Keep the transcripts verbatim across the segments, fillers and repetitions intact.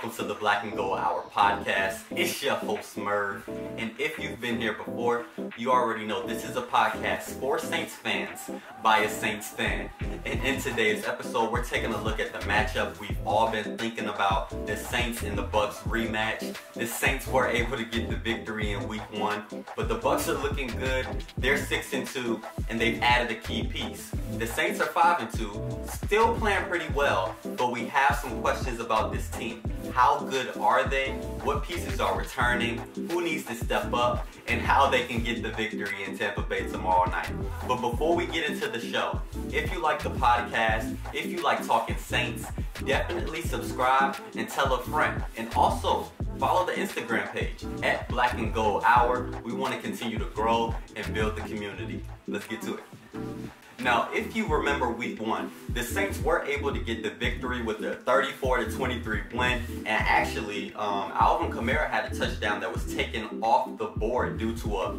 welcome to the Black and Gold Hour podcast. It's your host Merv, and if you've been here before, you already know this is a podcast for Saints fans by a Saints fan. And in today's episode, we're taking a look at the matchup we've all been thinking about, the Saints and the Bucks rematch. The Saints were able to get the victory in week one, but the Bucks are looking good. They're six and two, and they've added a key piece. The Saints are five and two, still playing pretty well, but we have some questions about this team. How good are they? What pieces are returning? Who needs to step up? And how they can get the victory in Tampa Bay tomorrow night. But before we get into the show, if you like the podcast, if you like talking Saints, definitely subscribe and tell a friend. And also, follow the Instagram page at Black and Gold Hour. We want to continue to grow and build the community. Let's get to it. Now, if you remember week one, the Saints were able to get the victory with a thirty-four to twenty-three win, and actually, um, Alvin Kamara had a touchdown that was taken off the board due to a,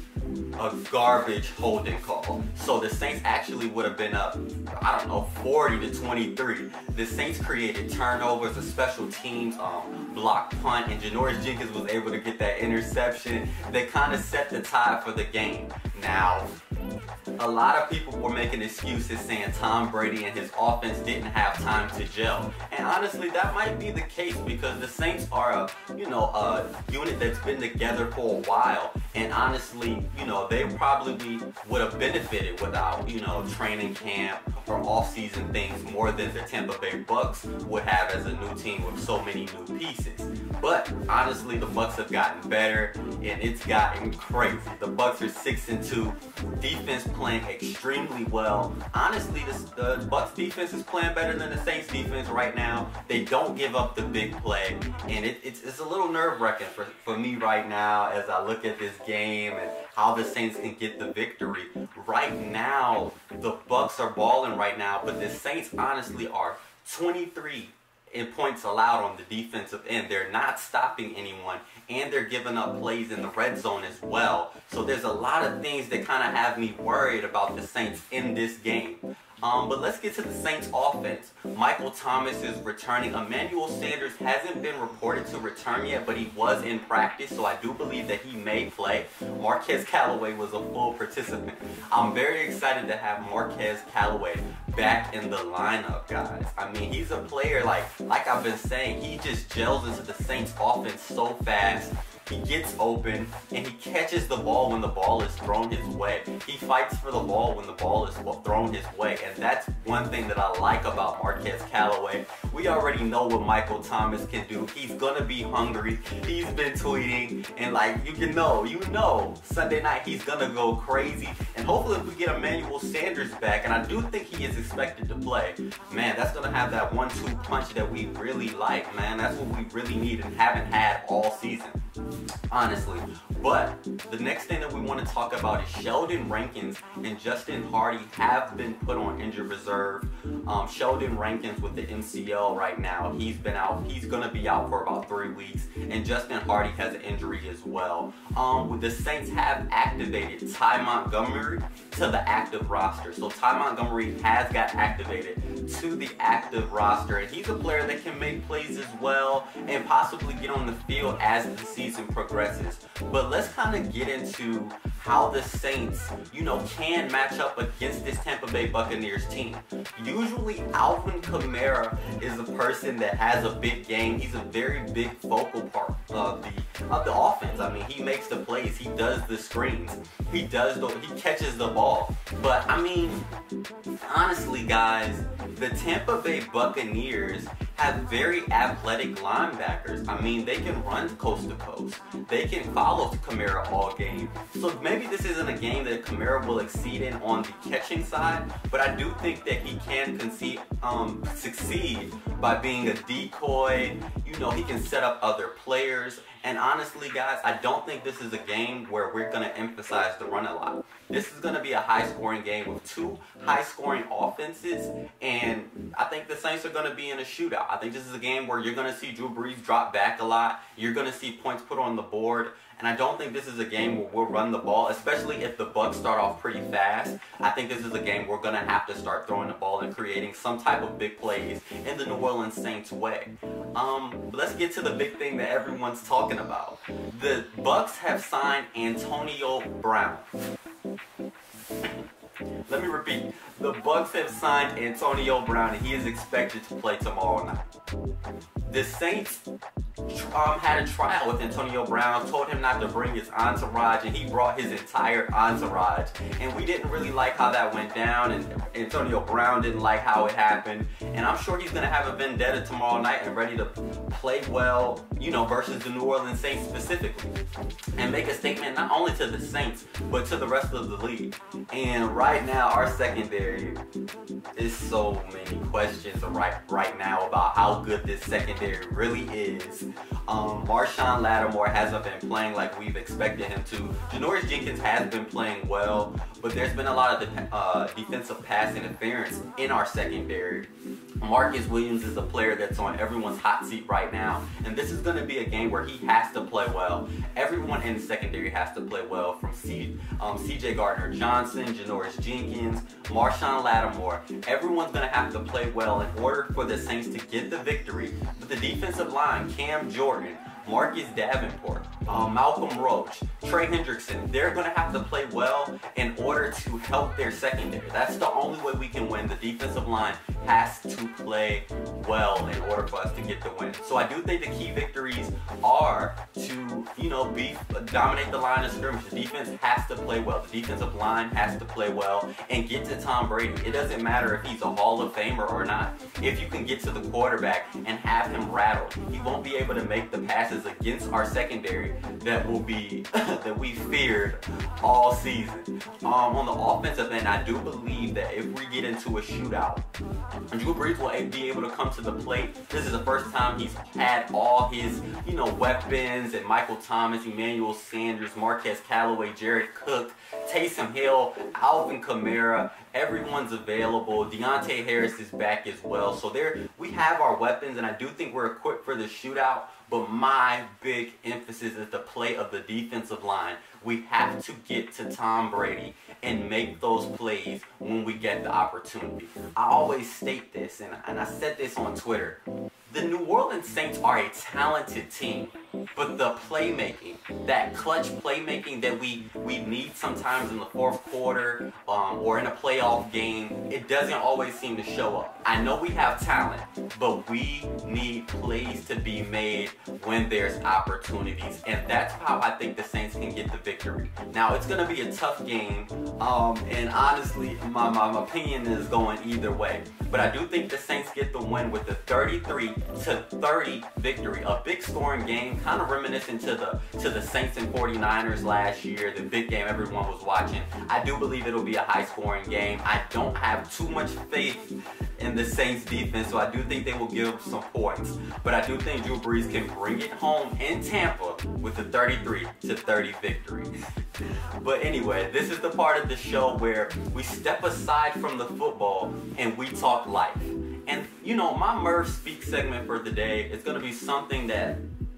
a garbage holding call. So the Saints actually would have been up, I don't know, forty to twenty-three. The Saints created turnovers, a special teams um, block punt, and Janoris Jenkins was able to get that interception. They kind of set the tide for the game. Now, a lot of people were making excuses saying Tom Brady and his offense didn't have time to gel. And honestly, that might be the case because the Saints are a, you know, a unit that's been together for a while. And honestly, you know, they probably would have benefited without, you know, training camp or off-season things more than the Tampa Bay Bucks would have as a new team with so many new pieces. But honestly, the Bucks have gotten better and it's gotten crazy. The Bucks are six and two. Defense playing extremely well. Honestly, this, the Bucks defense is playing better than the Saints defense right now. They don't give up the big play, and it, it's, it's a little nerve-wracking for, for me right now as I look at this game and how the Saints can get the victory. Right now, the Bucks are balling right now, but the Saints honestly are twenty-three in points allowed on the defensive end. They're not stopping anyone, and they're giving up plays in the red zone as well. So there's a lot of things that kind of have me worried about the Saints in this game. Um, but let's get to the Saints offense. Michael Thomas is returning. Emmanuel Sanders hasn't been reported to return yet, but he was in practice, so I do believe that he may play. Marquez Callaway was a full participant. I'm very excited to have Marquez Callaway back in the lineup, guys. I mean, he's a player, like, like I've been saying, he just gels into the Saints offense so fast. He gets open, and he catches the ball when the ball is thrown his way. He fights for the ball when the ball is thrown his way, and that's one thing that I like about Marquez Callaway. We already know what Michael Thomas can do. He's gonna be hungry. He's been tweeting, and like, you can know, you know, Sunday night he's gonna go crazy, and hopefully if we get Emmanuel Sanders back, and I do think he is expected to play, man, that's gonna have that one two punch that we really like, man. That's what we really need and haven't had all season, honestly. But the next thing that we want to talk about is Sheldon Rankins and Justin Hardy have been put on injured reserve. Um, Sheldon Rankins with the M C L right now, he's been out. He's going to be out for about three weeks. And Justin Hardy has an injury as well. Um, the Saints have activated Ty Montgomery to the active roster. So Ty Montgomery has got activated to the active roster. And he's a player that can make plays as well and possibly get on the field as the season progresses. But let's kind of get into how the Saints, you know, can match up against this Tampa Bay Buccaneers team. Usually Alvin Kamara is a person that has a big game. He's a very big focal part of the of the offense. I mean, he makes the plays, he does the screens, he does the he catches the ball. But I mean, honestly, guys, the Tampa Bay Buccaneers have very athletic linebackers. I mean, they can run coast to coast. They can follow Kamara all game. So maybe this isn't a game that Kamara will exceed in on the catching side, but I do think that he can concede, um, succeed by being a decoy. You know, he can set up other players. And honestly, guys, I don't think this is a game where we're going to emphasize the run a lot. This is going to be a high-scoring game with two high-scoring offenses, and I think the Saints are going to be in a shootout. I think this is a game where you're going to see Drew Brees drop back a lot. You're going to see points put on the board, And I don't think this is a game where we'll run the ball, especially if the Bucs start off pretty fast. I think this is a game we're going to have to start throwing the ball and creating some type of big plays in the New Orleans Saints way. Um, but let's get to the big thing that everyone's talking about. The Bucs have signed Antonio Brown. Let me repeat. The Bucs have signed Antonio Brown, and he is expected to play tomorrow night. The Saints um, had a tryout with Antonio Brown, told him not to bring his entourage, and he brought his entire entourage. And we didn't really like how that went down, and Antonio Brown didn't like how it happened. And I'm sure he's going to have a vendetta tomorrow night and ready to play well, you know, versus the New Orleans Saints specifically. And make a statement not only to the Saints, but to the rest of the league. And right now, our secondary is so many questions right, right now about how good this secondary really is. Um, Marshawn Lattimore hasn't been playing like we've expected him to. Janoris Jenkins has been playing well, but there's been a lot of de uh, defensive pass interference in our secondary. Marcus Williams is a player that's on everyone's hot seat right now, and this is going to be a game where he has to play well. Everyone in the secondary has to play well, from C, um, C J Gardner-Johnson, Janoris Jenkins, Marshawn Lattimore. Everyone's going to have to play well in order for the Saints to get the victory. But the defensive line, Cam Jordan, Marcus Davenport, um, Malcolm Roach, Trey Hendrickson, they're going to have to play well in order to help their secondary. That's the only way we can win. The defensive line has to play well in order for us to get the win. So I do think the key victories are to, you know, be dominate the line of scrimmage. The defense has to play well. The defensive line has to play well and get to Tom Brady. It doesn't matter if he's a Hall of Famer or not. If you can get to the quarterback and have him rattled, he won't be able to make the passes against our secondary that will be that we feared all season. Um, on the offensive end, I do believe that if we get into a shootout, Drew Brees will be able to come to the plate. This is the first time he's had all his, you know, weapons, and Michael Thomas, Emmanuel Sanders, Marquez Callaway, Jared Cook, Taysom Hill, Alvin Kamara. Everyone's available. Deontay Harris is back as well. So there, we have our weapons, and I do think we're equipped for the shootout. But my big emphasis is the play of the defensive line. We have to get to Tom Brady and make those plays when we get the opportunity. I always state this, and, and I said this on Twitter. The New Orleans Saints are a talented team, but the playmaking, that clutch playmaking that we, we need sometimes in the fourth quarter um, or in a playoff game, it doesn't always seem to show up. I know we have talent, but we need plays to be made when there's opportunities, and that's how I think the Saints can get the victory. Now, it's going to be a tough game, um, and honestly, my, my, my opinion is going either way, but I do think the Saints get the win with the thirty-three to thirty victory. A big scoring game, kind of reminiscent to the to the Saints and forty-niners last year, the big game everyone was watching. I do believe it'll be a high scoring game. I don't have too much faith in the Saints defense, so I do think they will give some points. But I do think Drew Brees can bring it home in Tampa with a thirty-three to thirty victory. But anyway, this is the part of the show where we step aside from the football and we talk life. And, you know, my Murph Speak segment for the day is going to be something that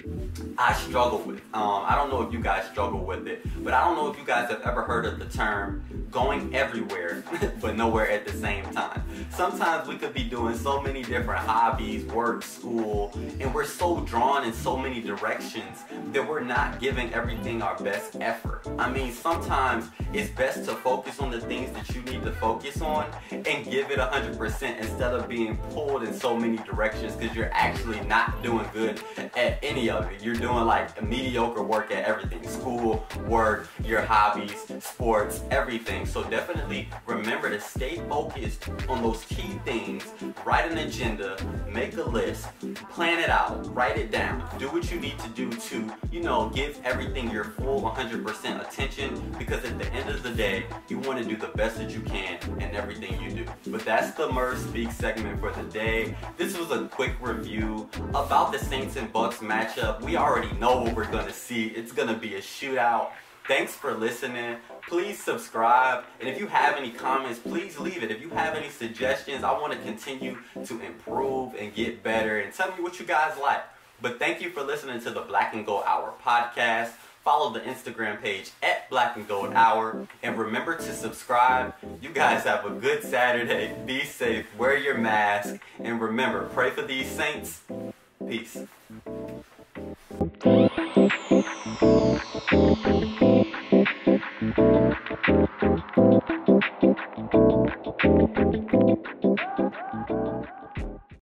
I struggle with. Um, I don't know if you guys struggle with it, but I don't know if you guys have ever heard of the term going everywhere, but nowhere at the same time. Sometimes we could be doing so many different hobbies, work, school, and we're so drawn in so many directions that we're not giving everything our best effort. I mean, sometimes it's best to focus on the things that you need to focus on and give it one hundred percent instead of being pulled in so many directions because you're actually not doing good at any of it. You're doing like a mediocre work at everything. School, work, your hobbies, sports, everything. So definitely remember to stay focused on those key things. Write an agenda, make a list, plan it out, write it down. Do what you need to do to, you know, give everything your full one hundred percent attention, because at the end of the day, you want to do the best that you can in everything you do. But that's the Murph Speak segment for the day. This was a quick review about the Saints and Bucs matchup. We already know what we're going to see. It's going to be a shootout. Thanks for listening. Please subscribe. And if you have any comments, please leave it. If you have any suggestions, I want to continue to improve and get better. And tell me what you guys like. But thank you for listening to the Black and Gold Hour podcast. Follow the Instagram page at Black and Gold Hour. And remember to subscribe. You guys have a good Saturday. Be safe. Wear your mask. And remember, pray for these saints. Peace. Thank you.